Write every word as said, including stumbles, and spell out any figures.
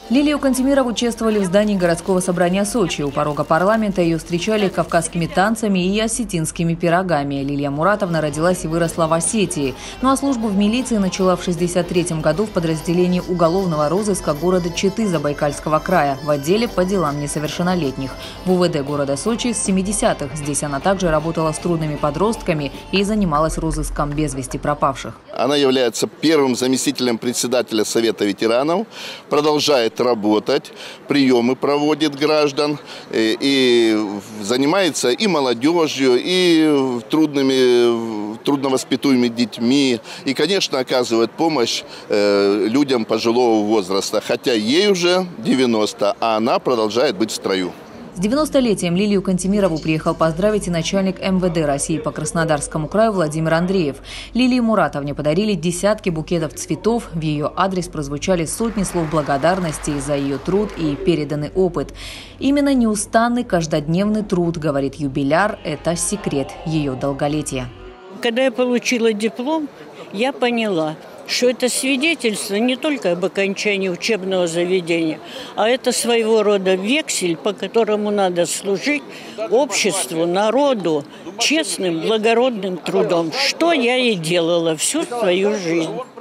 Лилию Кантемирову чествовали в здании городского собрания Сочи. У порога парламента ее встречали кавказскими танцами и осетинскими пирогами. Лилия Муратовна родилась и выросла в Осетии. Ну а службу в милиции начала в шестьдесят третьем году в подразделении уголовного розыска города Читы Забайкальского края в отделе по делам несовершеннолетних. В УВД города Сочи с семидесятых. Здесь она также работала с трудными подростками и занималась розыском без вести пропавших. Она является первым заместителем председателя Совета ветеранов, продолжает работать, приемы проводит граждан и, и занимается и молодежью, и трудными, трудновоспитуемыми детьми, и, конечно, оказывает помощь э, людям пожилого возраста, хотя ей уже девяносто, а она продолжает быть в строю. С девяностолетием Лилию Кантемирову приехал поздравить и начальник эм вэ дэ России по Краснодарскому краю Владимир Андреев. Лилии Муратовне подарили десятки букетов цветов. В ее адрес прозвучали сотни слов благодарности за ее труд и переданный опыт. Именно неустанный каждодневный труд, говорит юбиляр, это секрет ее долголетия. Когда я получила диплом, я поняла, что это свидетельство не только об окончании учебного заведения, а это своего рода вексель, по которому надо служить обществу, народу, честным, благородным трудом, что я и делала всю свою жизнь.